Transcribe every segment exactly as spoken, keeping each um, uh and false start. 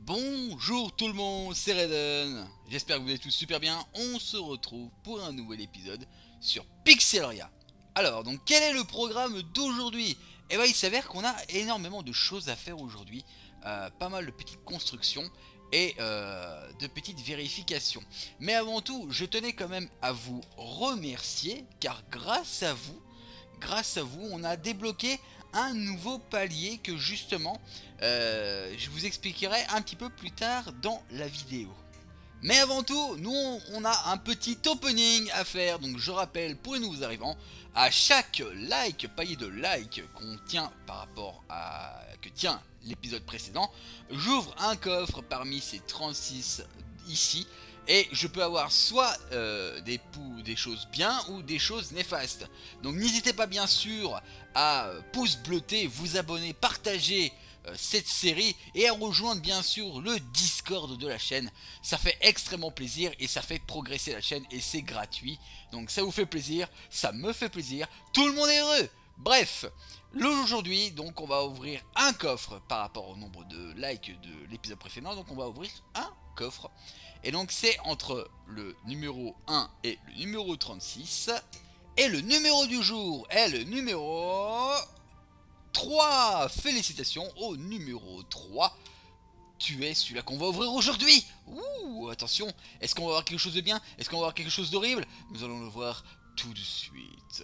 Bonjour tout le monde, c'est Raiden. J'espère que vous allez tous super bien. On se retrouve pour un nouvel épisode sur Pixelaria. Alors, donc quel est le programme d'aujourd'hui? Eh bien, il s'avère qu'on a énormément de choses à faire aujourd'hui. Euh, pas mal de petites constructions et euh, de petites vérifications. Mais avant tout, je tenais quand même à vous remercier, car grâce à vous, grâce à vous, on a débloqué un nouveau palier que justement euh, je vous expliquerai un petit peu plus tard dans la vidéo. Mais avant tout, nous on a un petit opening à faire. Donc je rappelle pour les nouveaux arrivants, à chaque like, palier de like qu'on tient par rapport à que tient l'épisode précédent, j'ouvre un coffre parmi ces trente-six ici. Et je peux avoir soit euh, des, des choses bien ou des choses néfastes. Donc n'hésitez pas bien sûr à pouce bleuté, vous abonner, partager euh, cette série et à rejoindre bien sûr le Discord de la chaîne. Ça fait extrêmement plaisir et ça fait progresser la chaîne et c'est gratuit. Donc ça vous fait plaisir, ça me fait plaisir, tout le monde est heureux. Bref, aujourd'hui donc on va ouvrir un coffre par rapport au nombre de likes de l'épisode précédent. Donc on va ouvrir un coffre. Et donc c'est entre le numéro un et le numéro trente-six. Et le numéro du jour est le numéro trois. Félicitations au numéro trois. Tu es celui-là qu'on va ouvrir aujourd'hui. Ouh, attention. Est-ce qu'on va avoir quelque chose de bien? Est-ce qu'on va avoir quelque chose d'horrible? Nous allons le voir tout de suite.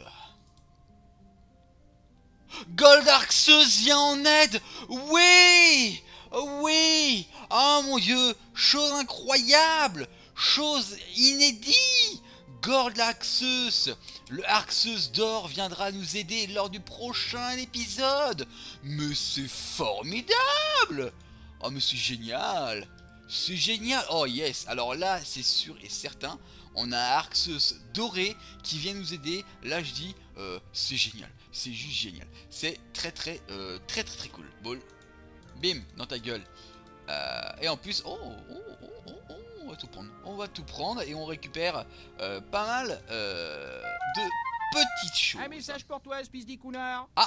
Goldarxeus vient en aide. Oui. Oui. Oh mon dieu. Chose incroyable. Chose inédite. Goldarxeus, le Arxeus d'or viendra nous aider lors du prochain épisode. Mais c'est formidable. Oh mais c'est génial. C'est génial. Oh yes. Alors là c'est sûr et certain, on a Arxeus doré qui vient nous aider. Là je dis euh, c'est génial. C'est juste génial. C'est très très euh, très très très cool. Ball. Bim dans ta gueule. Euh, et en plus, oh, oh, oh, oh, oh, on va tout prendre. On va tout prendre et on récupère euh, pas mal euh, de petites choses. Un message pour toi, espèce d'Ikunar. Ah,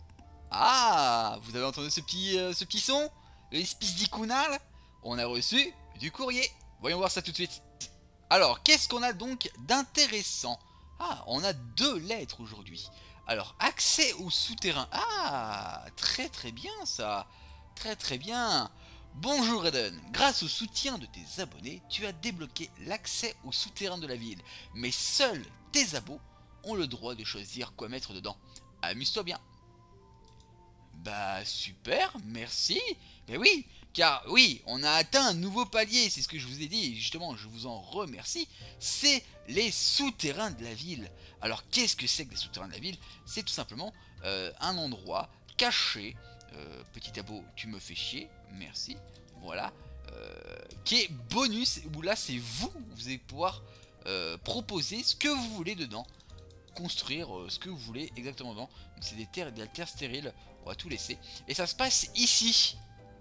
ah, vous avez entendu ce petit, euh, ce petit son? L'espèce d'Ikunar. On a reçu du courrier. Voyons voir ça tout de suite. Alors, qu'est-ce qu'on a donc d'intéressant? Ah, on a deux lettres aujourd'hui. Alors, accès au souterrain. Ah, très très bien ça. Très très bien. Bonjour Eden, grâce au soutien de tes abonnés, tu as débloqué l'accès au souterrain de la ville. Mais seuls tes abos ont le droit de choisir quoi mettre dedans. Amuse-toi bien. Bah super, merci. Mais oui, car oui, on a atteint un nouveau palier, c'est ce que je vous ai dit, et justement je vous en remercie. C'est les souterrains de la ville. Alors qu'est-ce que c'est que les souterrains de la ville? C'est tout simplement euh, un endroit caché. Euh, petit abo, tu me fais chier, merci. Voilà, euh, qui est bonus, où là c'est vous, vous allez pouvoir euh, proposer ce que vous voulez dedans, construire euh, ce que vous voulez exactement dedans. Donc c'est des terres, des terres stériles, on va tout laisser. Et ça se passe ici.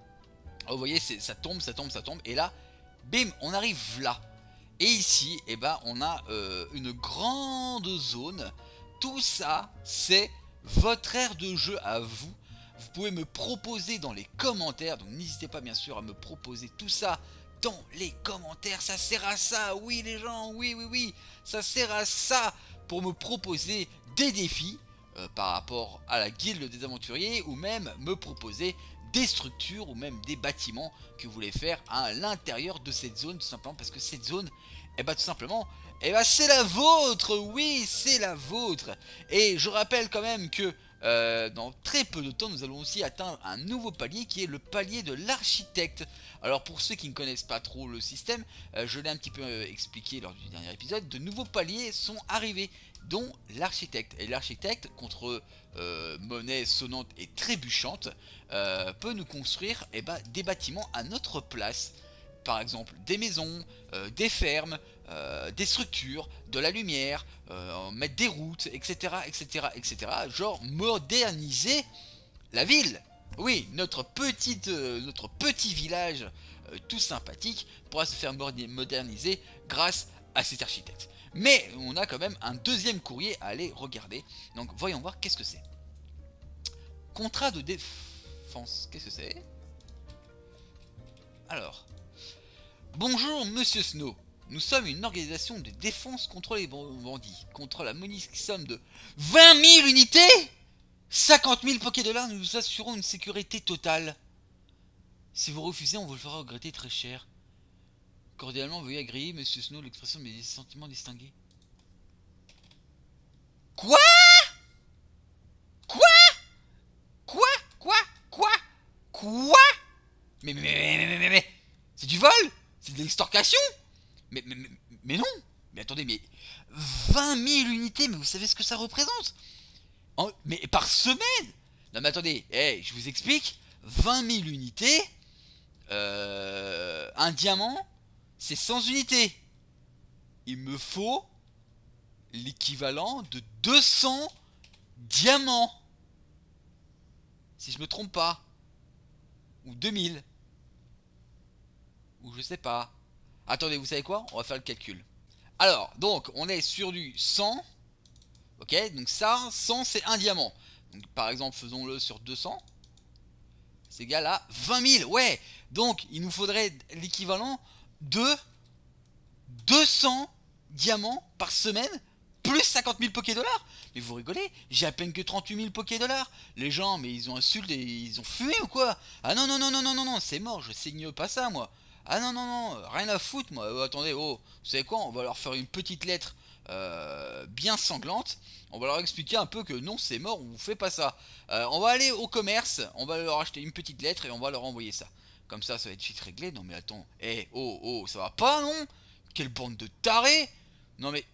Oh, vous voyez, ça tombe, ça tombe, ça tombe, et là, bim, on arrive là. Et ici, eh ben, on a euh, une grande zone. Tout ça, c'est votre aire de jeu à vous. Vous pouvez me proposer dans les commentaires, donc n'hésitez pas bien sûr à me proposer tout ça dans les commentaires. Ça sert à ça, oui les gens, oui oui oui, ça sert à ça, pour me proposer des défis euh, par rapport à la guilde des aventuriers, ou même me proposer des structures ou même des bâtiments que vous voulez faire à l'intérieur de cette zone, tout simplement parce que cette zone, eh ben tout simplement, eh ben c'est la vôtre, oui c'est la vôtre. Et je rappelle quand même que Euh, dans très peu de temps nous allons aussi atteindre un nouveau palier qui est le palier de l'architecte. Alors pour ceux qui ne connaissent pas trop le système, euh, je l'ai un petit peu euh, expliqué lors du dernier épisode, de nouveaux paliers sont arrivés, dont l'architecte. Et l'architecte, contre euh, monnaie sonnante et trébuchante, euh, peut nous construire eh ben, des bâtiments à notre place. Par exemple des maisons, euh, des fermes, euh, des structures, de la lumière, euh, mettre des routes, et cetera, et cetera, et cetera. Genre moderniser la ville. Oui, notre petite, euh, notre petit village euh, tout sympathique pourra se faire moderniser grâce à cet architecte. Mais on a quand même un deuxième courrier à aller regarder. Donc voyons voir qu'est-ce que c'est. Contrat de défense, qu'est-ce que c'est? Alors. Bonjour Monsieur Snow. Nous sommes une organisation de défense contre les bandits. Contre la monique somme de vingt mille unités, cinquante mille Pokédollars, nous vous assurons une sécurité totale. Si vous refusez, on vous le fera regretter très cher. Cordialement, veuillez agréer, Monsieur Snow, l'expression de mes sentiments distingués. Quoi? Quoi? Quoi? Quoi? Quoi? Quoi? Mais mais mais mais mais mais, mais c'est du vol? C'est de l'extorcation? mais, mais, mais, mais non. Mais attendez, mais vingt mille unités, mais vous savez ce que ça représente? En, mais par semaine? Non mais attendez, hey, je vous explique. vingt mille unités, euh, un diamant, c'est cent unités. Il me faut l'équivalent de deux cents diamants. Si je me trompe pas. Ou deux mille. Ou je sais pas. Attendez, vous savez quoi? On va faire le calcul. Alors, donc, on est sur du cent. Ok, donc ça, cent c'est un diamant. Donc par exemple, faisons-le sur deux cents. C'est égal à vingt mille. Ouais, donc il nous faudrait l'équivalent de deux cents diamants par semaine, plus cinquante mille Pokédollars. Mais vous rigolez, j'ai à peine que trente-huit mille Pokédollars. Les gens, mais ils ont insulté, ils ont fumé ou quoi? Ah non, non, non, non, non, non, non, c'est mort, je signe pas ça, moi. Ah non, non, non, rien à foutre, moi. Euh, attendez, oh, vous savez quoi? On va leur faire une petite lettre euh, bien sanglante. On va leur expliquer un peu que non, c'est mort, on vous fait pas ça. Euh, on va aller au commerce, on va leur acheter une petite lettre et on va leur envoyer ça. Comme ça, ça va être vite réglé. Non mais attends, eh, hey, oh, oh, ça va pas, non? Quelle bande de tarés! Non mais...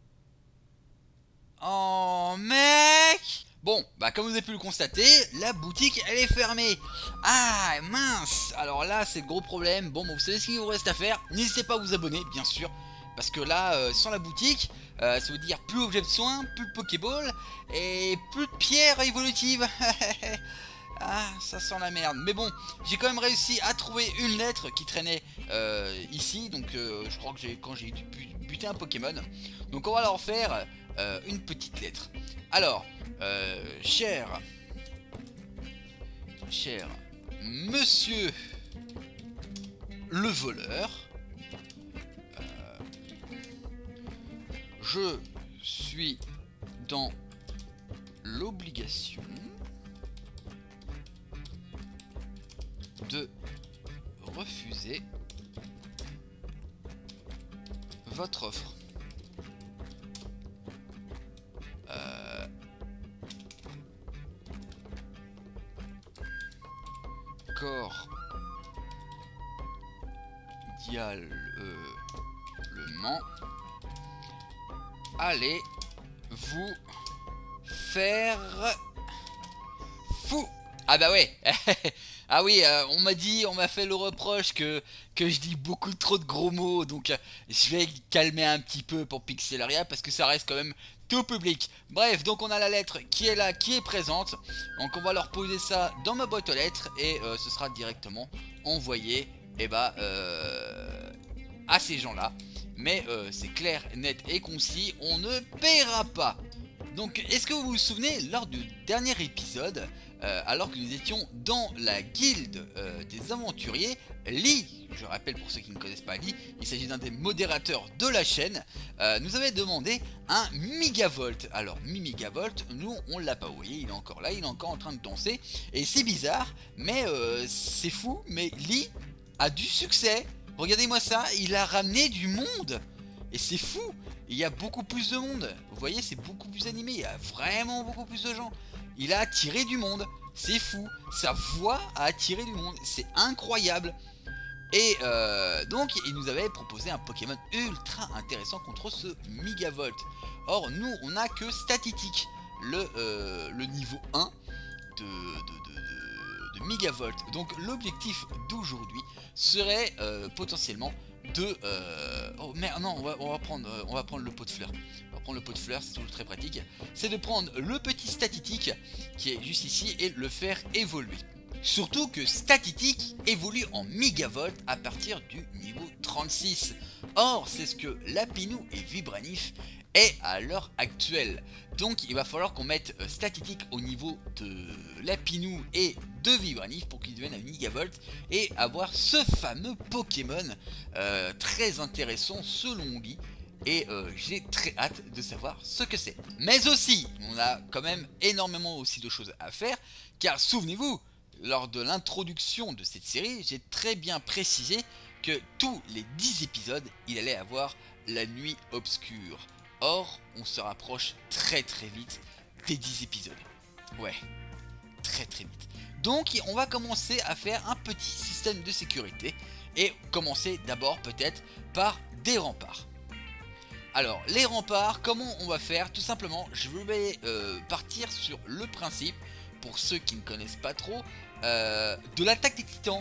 Oh, mec! Bon, bah comme vous avez pu le constater, la boutique, elle est fermée. Ah, mince! Alors là, c'est le gros problème. Bon, bon, vous savez ce qu'il vous reste à faire. N'hésitez pas à vous abonner, bien sûr. Parce que là, euh, sans la boutique, euh, ça veut dire plus objet de soin, plus de Pokéball et plus de pierres évolutives. Ah, ça sent la merde. Mais bon, j'ai quand même réussi à trouver une lettre qui traînait euh, ici. Donc, euh, je crois que j'ai quand j'ai buté un Pokémon. Donc, on va leur faire euh, une petite lettre. Alors, euh, cher, cher Monsieur le voleur. Je suis dans l'obligation de refuser votre offre. Euh... Cordialement. Allez vous faire fou. Ah bah ouais. Ah oui, euh, on m'a dit, on m'a fait le reproche que, que je dis beaucoup trop de gros mots. Donc euh, je vais calmer un petit peu pour Pixelaria parce que ça reste quand même tout public. Bref, donc on a la lettre qui est là, qui est présente. Donc on va leur poser ça dans ma boîte aux lettres. Et euh, ce sera directement envoyé et bah, euh, à ces gens-là. Mais euh, c'est clair, net et concis, on ne paiera pas. Donc est-ce que vous vous souvenez, lors du dernier épisode, euh, alors que nous étions dans la guilde euh, des aventuriers, Lee, je rappelle pour ceux qui ne connaissent pas Lee, il s'agit d'un des modérateurs de la chaîne, euh, nous avait demandé un Migavolt. Alors Migavolt, nous on l'a pas, vous voyez, il est encore là, il est encore en train de danser, et c'est bizarre, mais euh, c'est fou, mais Lee a du succès. Regardez-moi ça, il a ramené du monde. Et c'est fou, il y a beaucoup plus de monde. Vous voyez, c'est beaucoup plus animé, il y a vraiment beaucoup plus de gens. Il a attiré du monde, c'est fou. Sa voix a attiré du monde, c'est incroyable. Et euh, donc, il nous avait proposé un Pokémon ultra intéressant contre ce Migavolt. Or, nous, on n'a que Statitique, le, euh, le niveau un de... de, de de Migavolt. Donc l'objectif d'aujourd'hui serait euh, potentiellement de euh... oh merde, non, on va, on va prendre euh, on va prendre le pot de fleurs. On va prendre le pot de fleurs, c'est toujours très pratique. C'est de prendre le petit Statitique qui est juste ici et le faire évoluer. Surtout que Statitique évolue en Migavolt à partir du niveau trente-six. Or, c'est ce que Lapinou et Vibranif est à l'heure actuelle. Donc il va falloir qu'on mette euh, statistique au niveau de Lapinou et de Vibranif pour qu'ils deviennent un Nigavolt et avoir ce fameux Pokémon euh, très intéressant selon lui. Et euh, j'ai très hâte de savoir ce que c'est. Mais aussi, on a quand même énormément aussi de choses à faire, car souvenez-vous, lors de l'introduction de cette série, j'ai très bien précisé que tous les dix épisodes, il allait avoir la nuit obscure. Or, on se rapproche très très vite des dix épisodes. Ouais, très très vite. Donc, on va commencer à faire un petit système de sécurité et commencer d'abord peut-être par des remparts. Alors, les remparts, comment on va faire? Tout simplement, je vais euh, partir sur le principe, pour ceux qui ne connaissent pas trop, euh, de l'attaque des titans.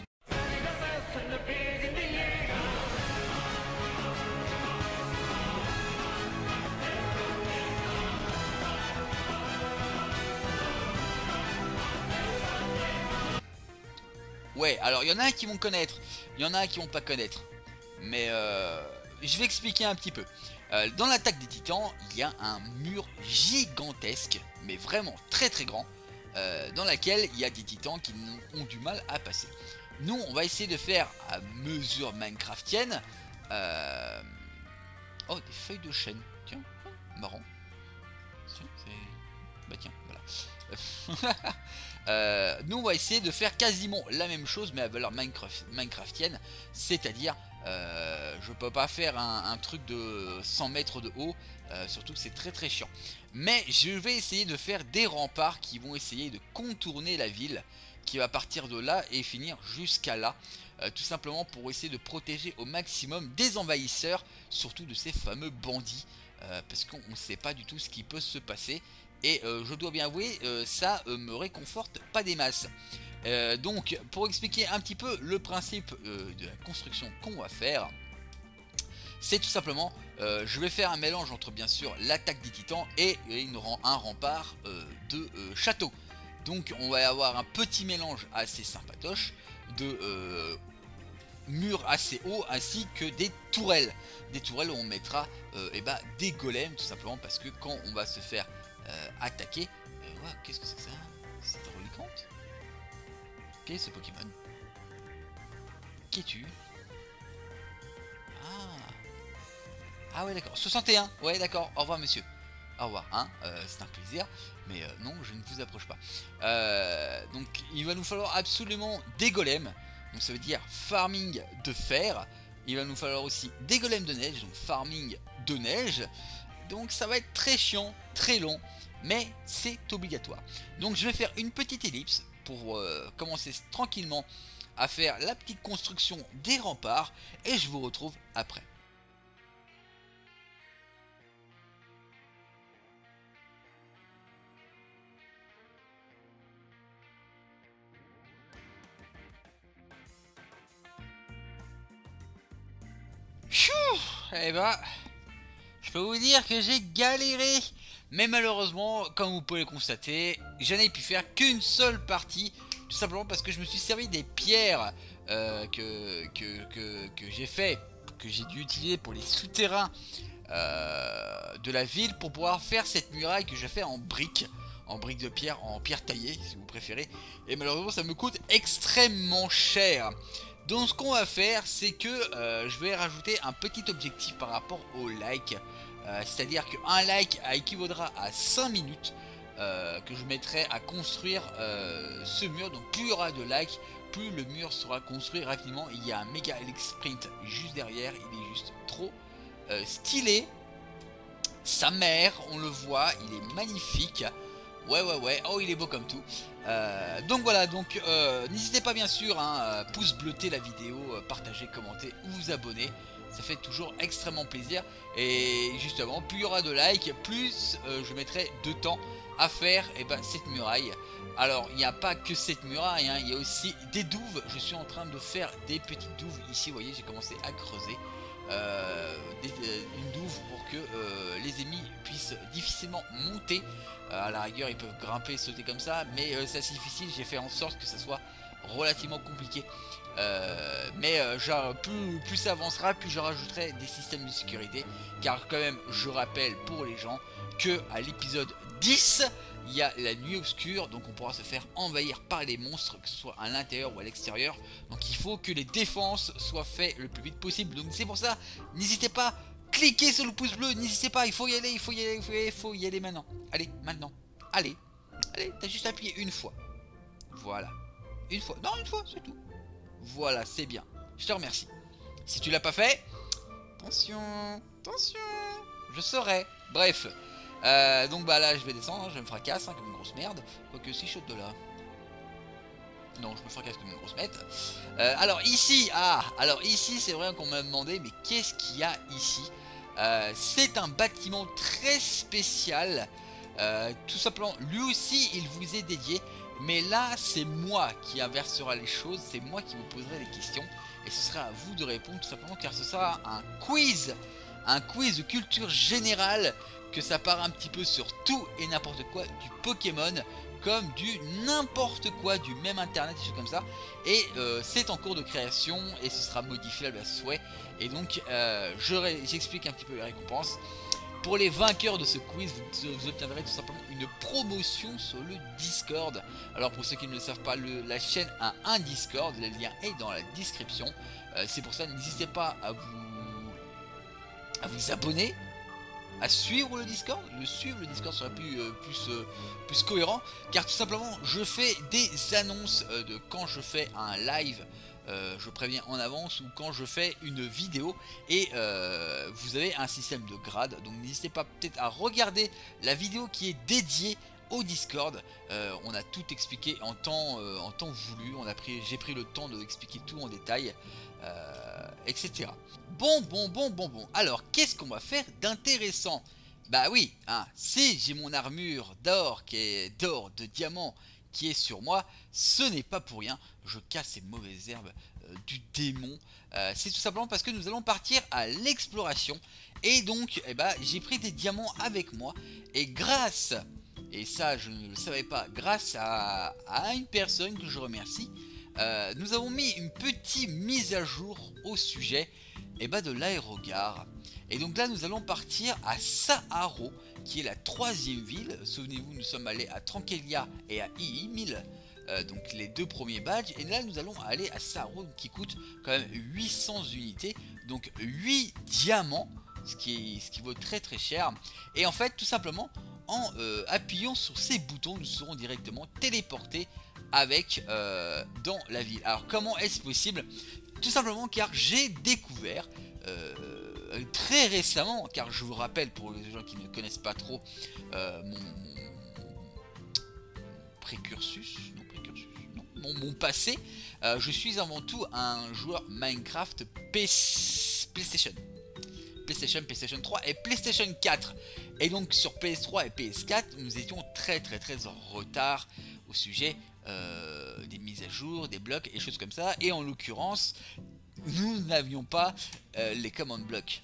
Ouais, alors il y en a qui vont connaître, il y en a qui vont pas connaître. Mais euh, je vais expliquer un petit peu. Euh, dans l'attaque des titans, il y a un mur gigantesque, mais vraiment très très grand, euh, dans laquelle il y a des titans qui ont du mal à passer. Nous, on va essayer de faire à mesure minecraftienne. Euh... Oh, des feuilles de chêne. Tiens, marrant. Tiens, c'est... Bah tiens, voilà. euh, nous, on va essayer de faire quasiment la même chose, mais à valeur Minecraft... minecraftienne, c'est-à-dire... Euh, je peux pas faire un, un truc de cent mètres de haut, euh, surtout que c'est très très chiant. Mais je vais essayer de faire des remparts qui vont essayer de contourner la ville, qui va partir de là et finir jusqu'à là, euh, tout simplement pour essayer de protéger au maximum des envahisseurs, surtout de ces fameux bandits, euh, parce qu'on ne sait pas du tout ce qui peut se passer. Et euh, je dois bien avouer, euh, ça euh, me réconforte pas des masses. Euh, donc pour expliquer un petit peu le principe euh, de la construction qu'on va faire, c'est tout simplement, euh, je vais faire un mélange entre bien sûr l'attaque des titans et une, un rempart euh, de euh, château. Donc on va avoir un petit mélange assez sympatoche de euh, murs assez hauts ainsi que des tourelles. Des tourelles où on mettra euh, et bah, des golems tout simplement parce que quand on va se faire euh, attaquer, euh, ouais, qu'est-ce que c'est que ça? C'est un relicante? Quel est ce Pokémon? Qui es-tu? Ah. Ah ouais d'accord, soixante et un. Ouais d'accord, au revoir monsieur. Au revoir, hein, euh, c'est un plaisir. Mais euh, non, je ne vous approche pas. Euh, donc il va nous falloir absolument des golems. Donc ça veut dire farming de fer. Il va nous falloir aussi des golems de neige, donc farming de neige. Donc ça va être très chiant, très long, mais c'est obligatoire. Donc je vais faire une petite ellipse pour euh, commencer tranquillement à faire la petite construction des remparts et je vous retrouve après. Chou, eh ben, je peux vous dire que j'ai galéré. Mais malheureusement, comme vous pouvez le constater, je n'ai pu faire qu'une seule partie. Tout simplement parce que je me suis servi des pierres euh, que, que, que, que j'ai fait, que j'ai dû utiliser pour les souterrains euh, de la ville pour pouvoir faire cette muraille que je fais en briques. En briques de pierre, en pierre taillée si vous préférez. Et malheureusement ça me coûte extrêmement cher. Donc ce qu'on va faire c'est que euh, je vais rajouter un petit objectif par rapport au like. Euh, C'est-à-dire qu'un like équivaudra à cinq minutes euh, que je mettrai à construire euh, ce mur. Donc plus il y aura de likes, plus le mur sera construit rapidement. Il y a un méga Alex Sprint juste derrière, il est juste trop euh, stylé. Sa mère, on le voit, il est magnifique. Ouais ouais ouais, oh il est beau comme tout. euh, Donc voilà, donc euh, n'hésitez pas bien sûr hein, pouce bleuter la vidéo, euh, partager, commenter ou vous abonner. Ça fait toujours extrêmement plaisir. Et justement, plus il y aura de likes, plus euh, je mettrai de temps à faire et ben, cette muraille. Alors, il n'y a pas que cette muraille, hein, il y a aussi des douves. Je suis en train de faire des petites douves ici. Vous voyez, j'ai commencé à creuser euh, des, une douve pour que euh, les ennemis puissent difficilement monter. Euh, à la rigueur, ils peuvent grimper, sauter comme ça, mais euh, c'est assez difficile. J'ai fait en sorte que ça soit relativement compliqué. Euh, mais euh, genre, plus, plus ça avancera, plus je rajouterai des systèmes de sécurité. Car quand même, je rappelle pour les gens que à l'épisode dix, il y a la nuit obscure. Donc on pourra se faire envahir par les monstres, que ce soit à l'intérieur ou à l'extérieur. Donc il faut que les défenses soient faites le plus vite possible. Donc c'est pour ça, n'hésitez pas, cliquez sur le pouce bleu, n'hésitez pas, il faut y aller, il faut y aller, il faut y aller, il faut y aller maintenant. Allez, maintenant, allez, allez, t'as juste appuyé une fois. Voilà, une fois, non une fois, c'est tout. Voilà, c'est bien. Je te remercie. Si tu l'as pas fait, attention, attention, je saurai. Bref, euh, donc bah là je vais descendre, je me fracasse hein, comme une grosse merde. Quoique si je saute de là. Non, je me fracasse comme une grosse merde. Euh, alors ici, ah, alors ici c'est vrai qu'on m'a demandé, mais qu'est-ce qu'il y a ici? euh, C'est un bâtiment très spécial. Euh, tout simplement, lui aussi il vous est dédié. Mais là, c'est moi qui inversera les choses, c'est moi qui vous poserai les questions. Et ce sera à vous de répondre tout simplement car ce sera un quiz. Un quiz de culture générale, que ça part un petit peu sur tout et n'importe quoi, du Pokémon comme du n'importe quoi, du même internet, des choses comme ça. Et euh, c'est en cours de création et ce sera modifiable à souhait. Et donc, euh, j'explique un petit peu les récompenses. Pour les vainqueurs de ce quiz, vous, vous obtiendrez tout simplement une promotion sur le Discord. Alors pour ceux qui ne le savent pas, le, la chaîne a un Discord, le lien est dans la description. Euh, C'est pour ça, n'hésitez pas à vous, à vous abonner, à suivre le Discord. Le suivre le Discord sera plus, euh, plus, euh, plus cohérent. Car tout simplement, je fais des annonces euh, de quand je fais un live. Euh, je préviens en avance ou quand je fais une vidéo et euh, vous avez un système de grade, donc n'hésitez pas peut-être à regarder la vidéo qui est dédiée au Discord. Euh, on a tout expliqué en temps, euh, en temps voulu, on a pris, j'ai pris le temps de expliquer tout en détail, euh, et cetera. Bon, bon, bon, bon, bon. Alors, qu'est-ce qu'on va faire d'intéressant? Bah oui, hein, si j'ai mon armure d'or qui est d'or, de diamant qui est sur moi, ce n'est pas pour rien, je casse ces mauvaises herbes euh, du démon. Euh, c'est tout simplement parce que nous allons partir à l'exploration. Et donc, eh ben, j'ai pris des diamants avec moi. Et grâce, et ça je ne le savais pas, grâce à, à une personne que je remercie, euh, nous avons mis une petite mise à jour au sujet eh ben, de l'aérogare. Et donc là, nous allons partir à Saharo, qui est la troisième ville. Souvenez-vous, nous sommes allés à Tranquelia et à I I mille, euh, donc les deux premiers badges. Et là, nous allons aller à Saharo, qui coûte quand même huit cents unités, donc huit diamants, ce qui, est, ce qui vaut très très cher. Et en fait, tout simplement, en euh, appuyant sur ces boutons, nous serons directement téléportés avec euh, dans la ville. Alors, comment est-ce possible? Tout simplement car j'ai découvert euh, très récemment, car je vous rappelle pour les gens qui ne connaissent pas trop euh, mon, mon précursus, non précursus, non, mon, mon passé, euh, je suis avant tout un joueur Minecraft P C, PlayStation. PlayStation, PlayStation trois et PlayStation quatre. Et donc sur P S trois et P S quatre, nous étions très très très en retard au sujet euh, des mises à jour, des blocs et choses comme ça. Et en l'occurrence, nous n'avions pas euh, les command blocks.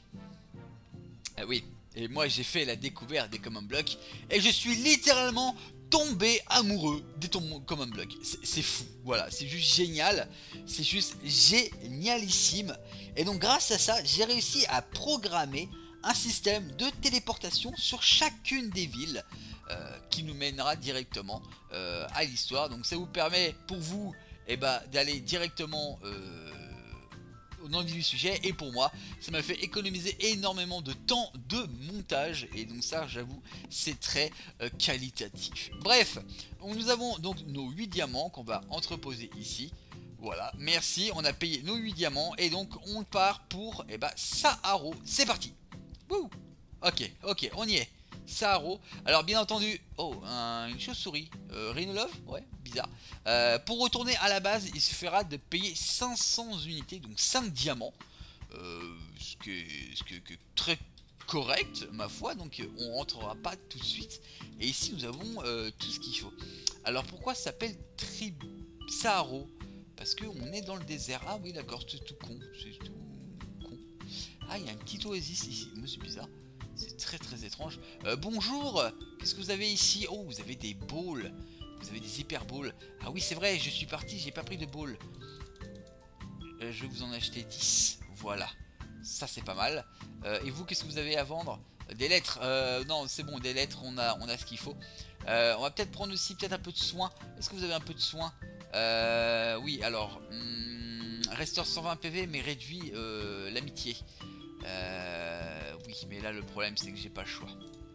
Ah oui, et moi j'ai fait la découverte des command blocks et je suis littéralement tombé amoureux des command blocks. C'est fou, voilà, c'est juste génial, c'est juste génialissime. Et donc grâce à ça, j'ai réussi à programmer un système de téléportation sur chacune des villes euh, qui nous mènera directement euh, à l'histoire. Donc ça vous permet pour vous eh ben, d'aller directement euh, dans le vif du sujet, et pour moi ça m'a fait économiser énormément de temps de montage, et donc ça j'avoue c'est très euh, qualitatif. Bref, nous avons donc nos huit diamants qu'on va entreposer ici. Voilà, merci, on a payé nos huit diamants et donc on part pour eh ben, Saharo. C'est parti. Wouh. Ok, ok, on y est. Saharo. Alors bien entendu, oh, un, une chauve-souris, euh, Rhinolove, ouais, bizarre. Euh, pour retourner à la base, il suffira de payer cinq cents unités, donc cinq diamants. Euh, ce qui est, ce qui est, qui est très correct, ma foi, donc on rentrera pas tout de suite. Et ici nous avons euh, tout ce qu'il faut. Alors pourquoi ça s'appelle Tri Saharo? Parce qu'on est dans le désert. Ah oui d'accord, c'est tout con. C'est tout con. Ah, il y a un petit oasis ici. Moi c'est bizarre. C'est très très étrange. Euh, bonjour. Qu'est-ce que vous avez ici? Oh, vous avez des balls. Vous avez des hyper balls. Ah oui, c'est vrai, je suis parti, j'ai pas pris de balls. Euh, je vais vous en acheter dix. Voilà. Ça, c'est pas mal. Euh, et vous, qu'est-ce que vous avez à vendre? Des lettres. Euh, non, c'est bon, des lettres, on a, on a ce qu'il faut. Euh, on va peut-être prendre aussi peut-être un peu de soin. Est-ce que vous avez un peu de soin? euh, Oui, alors... Hum, restaure cent vingt P V, mais réduit euh, l'amitié. Euh, oui, mais là, le problème, c'est que j'ai pas le choix.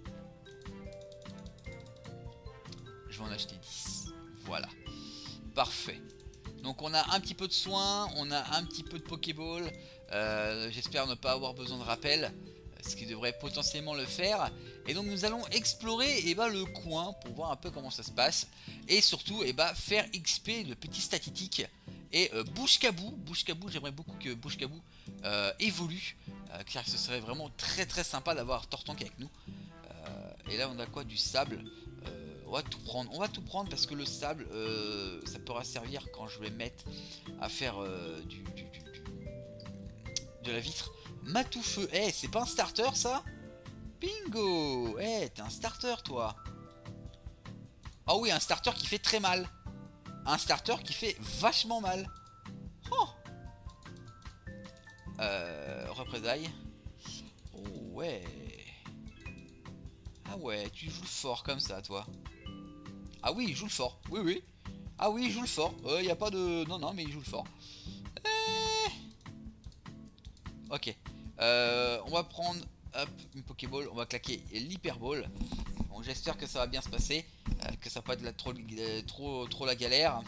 Je vais en acheter dix. Voilà. Parfait. Donc on a un petit peu de soin, on a un petit peu de Pokéball. Euh, J'espère ne pas avoir besoin de rappel, ce qui devrait potentiellement le faire. Et donc nous allons explorer eh ben, le coin pour voir un peu comment ça se passe. Et surtout eh ben, faire X P de petits statistiques. Et euh, Bouche-Cabou, Bouche-Cabou, j'aimerais beaucoup que Bouche-Cabou euh, évolue. Euh, car ce serait vraiment très très sympa d'avoir Tortank avec nous. Euh, et là on a quoi? Du sable. On va tout prendre, on va tout prendre parce que le sable, euh, ça pourra servir quand je vais mettre à faire euh, du, du, du, du, de la vitre. Matoufeu, eh, hey, c'est pas un starter ça? Bingo, eh, hey, t'es un starter toi. Ah oui, un starter qui fait très mal. Un starter qui fait vachement mal. Oh. Euh, représailles. Oh ouais. Ah ouais, tu joues fort comme ça toi. Ah oui, il joue le fort. Oui, oui. Ah oui, il joue le fort. Il euh, n'y a pas de... Non, non, mais il joue le fort. Eh... Ok. Euh, on va prendre... Hop, une Pokéball. On va claquer l'Hyperball. Bon, j'espère que ça va bien se passer. Euh, que ça va pas être la, trop, euh, trop, trop la galère.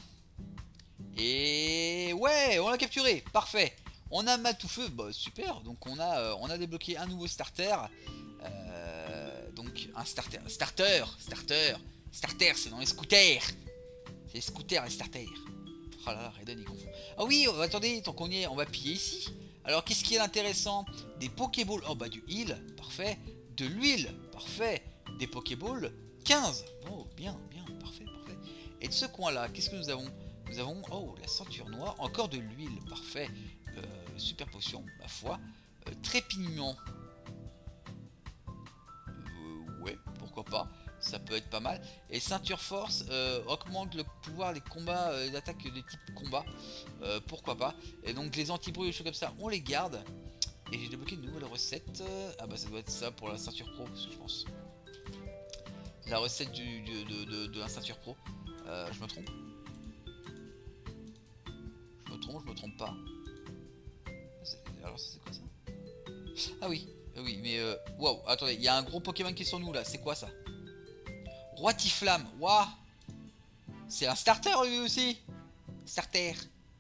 Et... Ouais, on l'a capturé. Parfait. On a Matoufeu. Bah, super. Donc, on a, euh, on a débloqué un nouveau starter. Euh, donc, un starter. Starter. Starter. Starter, c'est dans les scooters. C'est les scooters, les starters. Oh là là, Raiden il confond. Ah oui, oh, attendez, tant qu'on y est, on va piller ici. Alors, qu'est-ce qui est intéressant? Des Pokéballs. Oh bah, du heal, parfait. De l'huile, parfait. Des Pokéballs, quinze. Oh, bien, bien, parfait, parfait. Et de ce coin-là, qu'est-ce que nous avons? Nous avons, oh, la ceinture noire. Encore de l'huile, parfait. Euh, super potion, ma foi. Euh, Trépignement. Euh, ouais, pourquoi pas. Ça peut être pas mal. Et ceinture force euh, augmente le pouvoir des combats, euh, d'attaque des types combat. Euh, pourquoi pas. Et donc les anti-bruits et des choses comme ça, on les garde. Et j'ai débloqué une nouvelle recette. Ah bah ça doit être ça pour la ceinture pro, je pense. La recette du, du, de, de, de la ceinture pro. Euh, je me trompe. Je me trompe, je me trompe pas. Alors c'est quoi ça? Ah oui, oui, mais euh, wow, attendez, il y a un gros Pokémon qui est sur nous là, c'est quoi ça? Roitiflamme, waouh. C'est un starter lui aussi. Starter.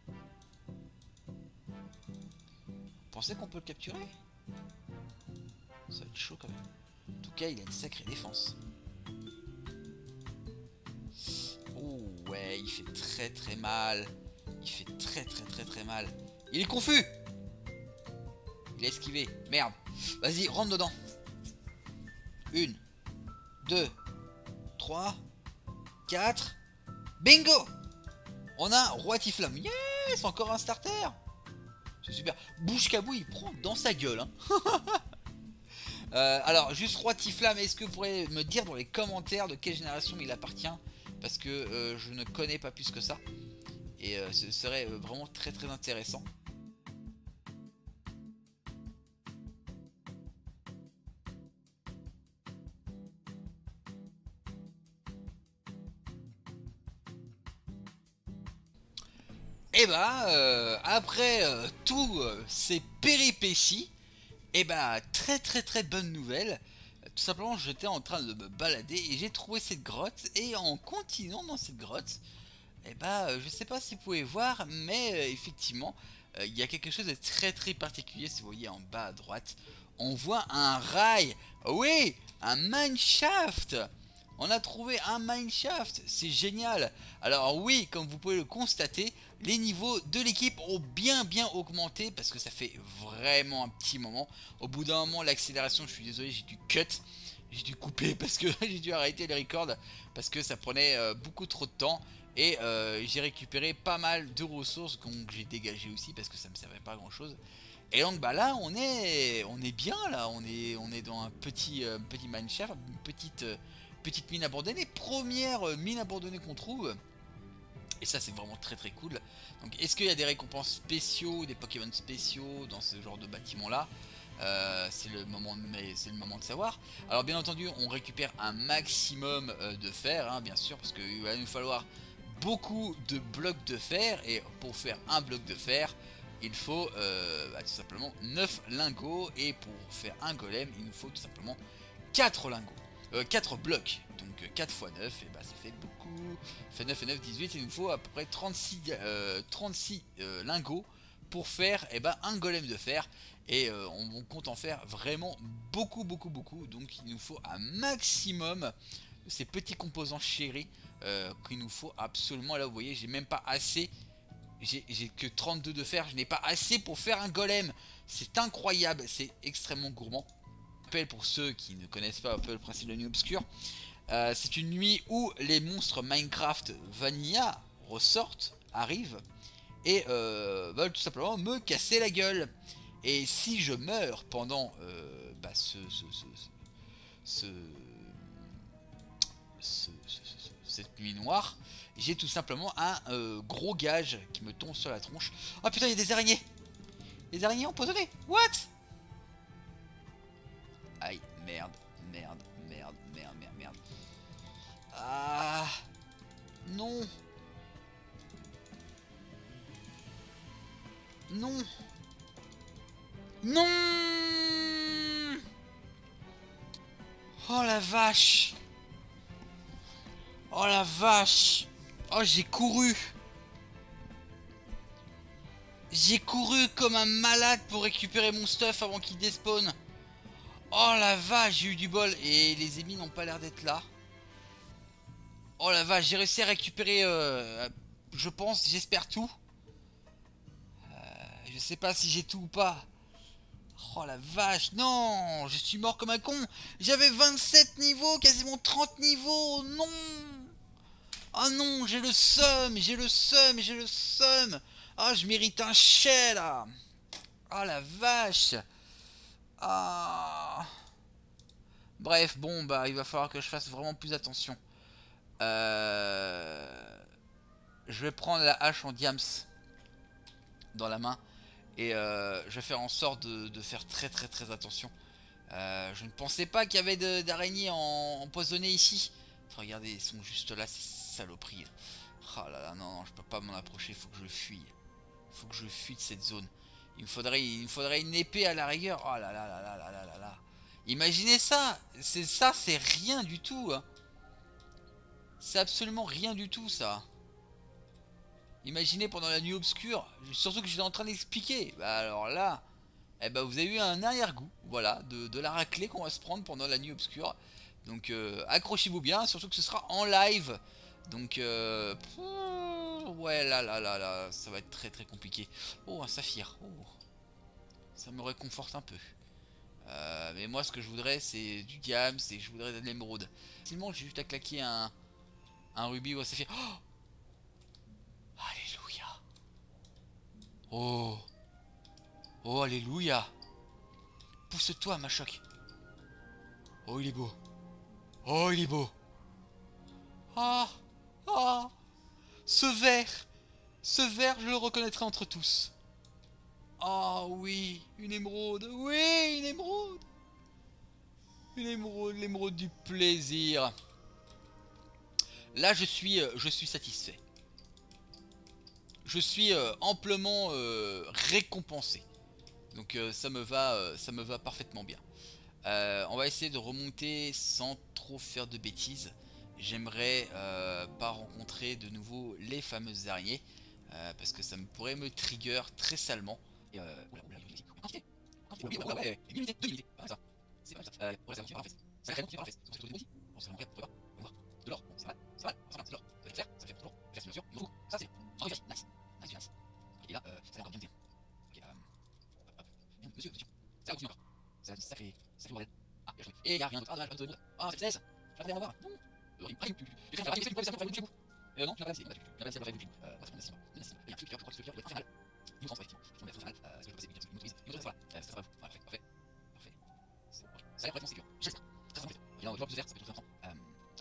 Vous pensez qu'on peut le capturer? Ça va être chaud quand même. En tout cas, il a une sacrée défense. Oh ouais, il fait très très mal. Il fait très très très très mal. Il est confus. Il a esquivé. Merde. Vas-y, rentre dedans. Une. Deux. trois. quatre. Bingo. On a Roitiflamme. Yes, encore un starter. C'est super. Bouche-Cabou, il prend dans sa gueule. Hein. euh, alors, juste Roitiflamme, est-ce que vous pourrez me dire dans les commentaires de quelle génération il appartient? Parce que euh, je ne connais pas plus que ça. Et euh, ce serait vraiment très très intéressant. Et bah, euh, après euh, tous euh, ces péripéties, et bah, très très très bonne nouvelle. Tout simplement, j'étais en train de me balader et j'ai trouvé cette grotte. Et en continuant dans cette grotte, et bah, euh, je sais pas si vous pouvez voir, mais euh, effectivement, euh, il y a quelque chose de très très particulier. Si vous voyez en bas à droite, on voit un rail. Oui, un mineshaft. On a trouvé un mineshaft, c'est génial. Alors oui, comme vous pouvez le constater, les niveaux de l'équipe ont bien bien augmenté parce que ça fait vraiment un petit moment. Au bout d'un moment, l'accélération, je suis désolé, j'ai dû cut, j'ai dû couper parce que j'ai dû arrêter les records parce que ça prenait euh, beaucoup trop de temps. Et euh, j'ai récupéré pas mal de ressources que j'ai dégagées aussi parce que ça me servait pas à grand chose. Et donc bah là on est on est bien là, on est on est dans un petit euh, petit mineshaft, une petite euh, petite mine abandonnée. Première mine abandonnée qu'on trouve. Et ça c'est vraiment très très cool. Donc est-ce qu'il y a des récompenses spéciaux, des Pokémon spéciaux dans ce genre de bâtiment là? euh, C'est le moment de, mais c'est le moment de savoir. Alors bien entendu on récupère un maximum euh, de fer hein, bien sûr, parce qu'il va nous falloir beaucoup de blocs de fer. Et pour faire un bloc de fer il faut euh, bah, tout simplement neuf lingots. Et pour faire un golem il nous faut tout simplement quatre lingots. Euh, quatre blocs, donc euh, quatre fois neuf, et bah ça fait beaucoup. Ça fait neuf et neuf, dix-huit, il nous faut à peu près trente-six, euh, trente-six euh, lingots pour faire et bah, un golem de fer. Et euh, on, on compte en faire vraiment beaucoup, beaucoup, beaucoup. Donc il nous faut un maximum de ces petits composants chéris euh, qu'il nous faut absolument. Là vous voyez, j'ai même pas assez. J'ai que trente-deux de fer, je n'ai pas assez pour faire un golem. C'est incroyable, c'est extrêmement gourmand. Pour ceux qui ne connaissent pas un peu le principe de la nuit obscure, euh, c'est une nuit où les monstres Minecraft Vanilla ressortent, arrivent et euh, veulent tout simplement me casser la gueule. Et si je meurs pendant euh, bah, ce, ce, ce, ce, ce, cette nuit noire, j'ai tout simplement un euh, gros gage qui me tombe sur la tronche. Oh putain, il y a des araignées, des araignées empoisonnées. What? Aïe, merde, merde, merde, merde, merde, merde. Ah, non. Non. Non. Oh la vache. Oh la vache. Oh, j'ai couru. J'ai couru comme un malade pour récupérer mon stuff avant qu'il despawn. Oh la vache, j'ai eu du bol. Et les ennemis n'ont pas l'air d'être là. Oh la vache, j'ai réussi à récupérer, euh, je pense, j'espère tout. Euh, je sais pas si j'ai tout ou pas. Oh la vache, non, je suis mort comme un con. J'avais vingt-sept niveaux, quasiment trente niveaux, non. Oh non, j'ai le seum, j'ai le seum, j'ai le seum. Oh, je mérite un chai là. Oh la vache. Ah... Bref, bon, bah, il va falloir que je fasse vraiment plus attention. Euh... Je vais prendre la hache en diams dans la main. Et euh, je vais faire en sorte de, de faire très très très attention. Euh, je ne pensais pas qu'il y avait d'araignées empoisonnées ici. Regardez, ils sont juste là, ces saloperies. Oh là là, non, non, je peux pas m'en approcher, il faut que je fuis. Il faut que je fuis de cette zone. Il me faudrait, il me faudrait une épée à la rigueur. Oh là là là là là là là là. Imaginez ça, c'est ça, c'est rien du tout. Hein. C'est absolument rien du tout ça. Imaginez pendant la nuit obscure, surtout que j'étais en train d'expliquer. Bah alors là, eh ben vous avez eu un arrière-goût, voilà, de, de la raclée qu'on va se prendre pendant la nuit obscure. Donc euh, accrochez-vous bien, surtout que ce sera en live. Donc euh, ouais là là là là, ça va être très très compliqué. Oh un saphir, oh, ça me réconforte un peu. Euh, mais moi ce que je voudrais c'est du diamant, c'est je voudrais de l'émeraude. Sinon j'ai juste à claquer un, un rubis ou un saphir. Oh, alléluia. Oh. Oh alléluia. Pousse-toi ma choc. Oh il est beau. Oh il est beau. Ah. Ah. Ce vert. Ce vert je le reconnaîtrai entre tous. Ah oh, oui, une émeraude, oui, une émeraude. Une émeraude, l'émeraude du plaisir. Là, je suis, euh, je suis satisfait. Je suis euh, amplement euh, récompensé. Donc euh, ça me va, euh, ça me va parfaitement bien. Euh, on va essayer de remonter sans trop faire de bêtises. J'aimerais euh, pas rencontrer de nouveau les fameuses araignées. Euh, parce que ça me pourrait me trigger très salement. Et euh, oula, oula, quantité, quantité, quantité, oui, ouais, ouais, une unité, deux unités, pas ça. C'est pas ça. Euh, pour la par la fesse. Ça crée par la fesse. Donc c'est aussi. Bon, c'est vraiment bien, on va voir. De l'or, bon, c'est mal, c'est mal, c'est mal, c'est l'or. Ça fait clair, ça fait de l'or. Faire bien sûr, il faut. Ça c'est. Oh, nice, nice, nice, nice. Et là, euh, ça a encore bien bien. Ok, euh, hop, hop. Bien, monsieur, monsieur. Ça continue encore. Ça, ça fait, ça fait bordel. Ah, bien joué. Et il y a rien d'autre. Ah, là, pas de mode. Ah, c'est cesse. Je vais en voir. Non. Euh, il me tu, tu, tu fais la radio, tu peux faire pour faire le coup. Euh, non, tu l'as pas laissé. Tu l'as pas laissé pour faire le coup. Euh, c'est bon, c'est bon. Il y a un truc, je crois que ce truc là, il va être nous transformer effectivement. Je vais mettre euh, ce que je peux passer, une autorise, une autorise, voilà. Euh, c'est très bon. Parfait, parfait, parfait. C'est bon. Ça a l'air complètement sécure. J'espère. Très simple. Il y a un drop de vert, ça fait tout un temps. Euh,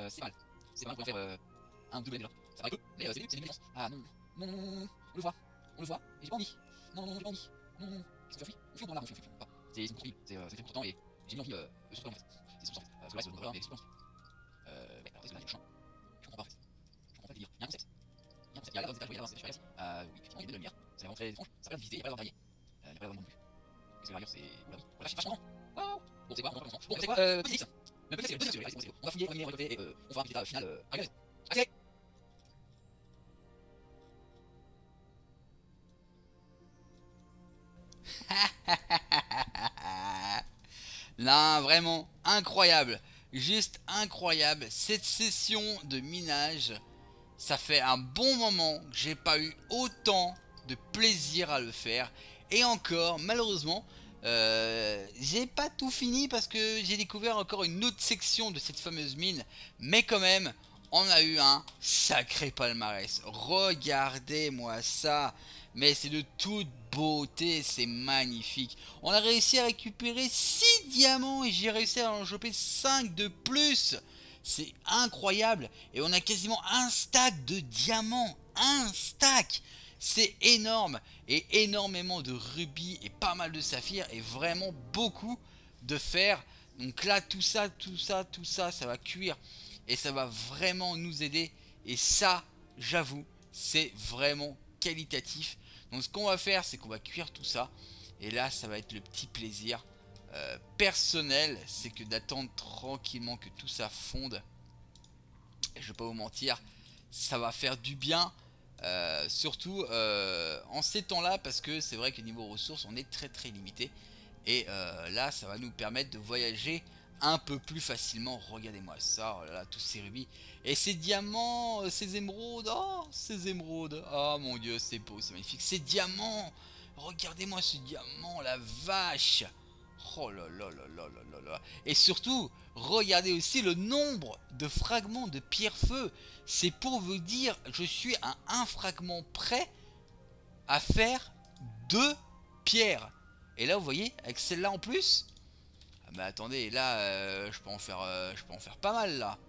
euh, c'est mal. C'est mal, on peut en faire euh, un ou deux là. Ça paraît peu, mais euh, c'est c'est une Ah non, non, non, non, non, non, on le voit, on le voit, et j'ai pas envie. Non, non, non, j'ai pas envie. Non, non, non, qu'est-ce qu'on fait? On fuit ou on là, on fuit, on fuit, on fuit. C'est une course libre, c'est euh, fait pour temps et j'ai mis envie euh, de se en fait. C'est pour ça en fait. Parce que là, c'est le mais c'est pour Euh, mais alors, qu'est-ce que là, je chante? Je comprends pas en fait. Je comprends pas le délire. Il y a un concept. Il y a un concept. Il y a là dans les étages, oui, là, c'est super Euh, oui, effectivement, il y a de la lumière. C'est vraiment très étrange. Ça a l'air de visiter, il y a pas d'avoir derrière. Euh, il y a pas d'avoir non plus. Parce que derrière, c'est. Oula, oui. Voilà, je suis vachement grand. Waouh! Bon, c'est quoi? On Bon, c'est quoi? Euh, petit X. Mais peut-être c'est le petit X. On va fouiller, on va éliminer, récolter et euh, on fera un petit état final. Euh, regardez. Accélérez! Non, vraiment incroyable, juste incroyable. Cette session de minage, ça fait un bon moment que j'ai pas eu autant de plaisir à le faire. Et encore, malheureusement, euh, j'ai pas tout fini parce que j'ai découvert encore une autre section de cette fameuse mine. Mais quand même, on a eu un sacré palmarès. Regardez-moi ça. Mais c'est de toute beauté, c'est magnifique. On a réussi à récupérer six diamants et j'ai réussi à en choper cinq de plus. C'est incroyable. Et on a quasiment un stack de diamants. Un stack. C'est énorme. Et énormément de rubis et pas mal de saphirs. Et vraiment beaucoup de fer. Donc là, tout ça, tout ça, tout ça, ça va cuire. Et ça va vraiment nous aider. Et ça, j'avoue, c'est vraiment qualitatif. Donc ce qu'on va faire, c'est qu'on va cuire tout ça. Et là, ça va être le petit plaisir euh, personnel. C'est que d'attendre tranquillement que tout ça fonde. Et je vais pas vous mentir, ça va faire du bien. Euh, surtout euh, en ces temps-là. Parce que c'est vrai que niveau ressources, on est très très limité. Et euh, là, ça va nous permettre de voyager un peu plus facilement. Regardez-moi ça, oh là là, tous ces rubis. Et ces diamants, ces émeraudes, oh, ces émeraudes, oh mon dieu, c'est beau, c'est magnifique. Ces diamants, regardez-moi ce diamant, la vache. Oh là là là là là là là. Et surtout, regardez aussi le nombre de fragments de pierre-feu. C'est pour vous dire, je suis à un fragment près à faire deux pierres. Et là, vous voyez, avec celle-là en plus... Ah bah attendez, là, euh, je peux en faire, euh, je peux en faire pas mal là.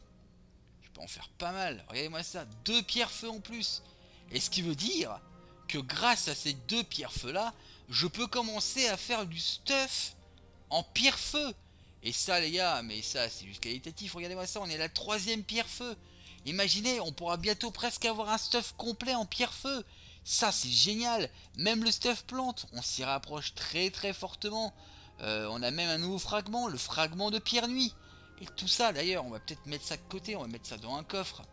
Je peux en faire pas mal. Regardez-moi ça, deux pierres feu en plus. Et ce qui veut dire que grâce à ces deux pierres feu là, je peux commencer à faire du stuff en pierre feu. Et ça les gars, mais ça c'est juste qualitatif. Regardez-moi ça, on est à la troisième pierre feu. Imaginez, on pourra bientôt presque avoir un stuff complet en pierre feu. Ça c'est génial. Même le stuff plante, on s'y rapproche très très fortement. Euh, on a même un nouveau fragment, le fragment de pierre nuit. Et tout ça d'ailleurs, on va peut-être mettre ça de côté, on va mettre ça dans un coffre.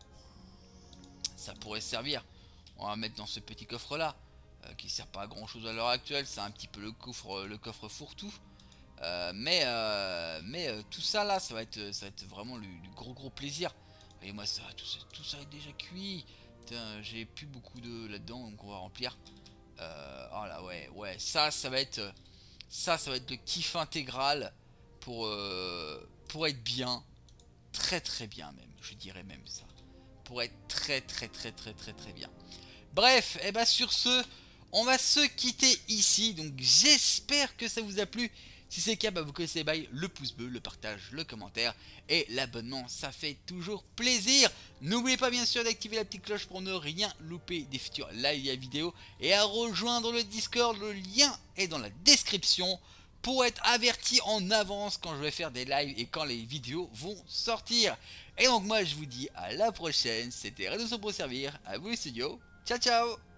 Ça pourrait servir. On va mettre dans ce petit coffre là, euh, qui sert pas à grand chose à l'heure actuelle. C'est un petit peu le coffre, le coffre fourre-tout. Euh, mais euh, mais euh, tout ça là, ça va être, ça va être vraiment du, du gros gros plaisir. Et moi ça, tout ça, tout ça est déjà cuit. J'ai plus beaucoup de là-dedans, donc on va remplir. Euh, oh là ouais, ouais, ça, ça va être... Ça, ça va être le kiff intégral pour, euh, pour être bien. Très très bien même, je dirais même ça. Pour être très très très très très très bien. Bref, et eh bah sur ce, on va se quitter ici. Donc j'espère que ça vous a plu. Si c'est le cas, bah, vous connaissez les bails, le pouce bleu, le partage, le commentaire et l'abonnement, ça fait toujours plaisir. N'oubliez pas bien sûr d'activer la petite cloche pour ne rien louper des futurs live vidéo et à rejoindre le Discord, le lien est dans la description pour être averti en avance quand je vais faire des lives et quand les vidéos vont sortir. Et donc moi je vous dis à la prochaine, c'était Redo pour servir, à vous les studios, ciao ciao.